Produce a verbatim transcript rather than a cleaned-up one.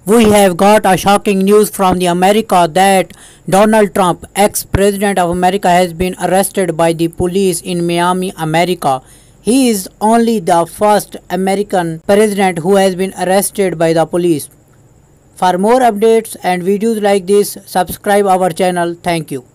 We have got a shocking news from the America that Donald Trump, ex-president of America, has been arrested by the police in Miami, America. He is only the first American president who has been arrested by the police. For more updates and videos like this, subscribe our channel. Thank you.